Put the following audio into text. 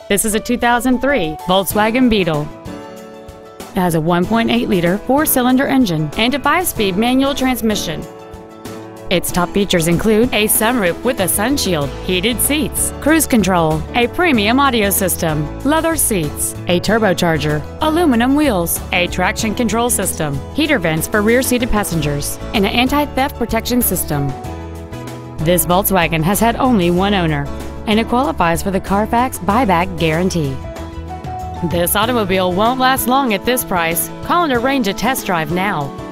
This is a 2003 Volkswagen Beetle. It has a 1.8-liter four-cylinder engine and a 5-speed manual transmission. Its top features include a sunroof with a sunshield, heated seats, cruise control, a premium audio system, leather seats, a turbocharger, aluminum wheels, a traction control system, heater vents for rear-seated passengers, and an anti-theft protection system. This Volkswagen has had only one owner, and it qualifies for the Carfax buyback guarantee. This automobile won't last long at this price. Call and arrange a test drive now.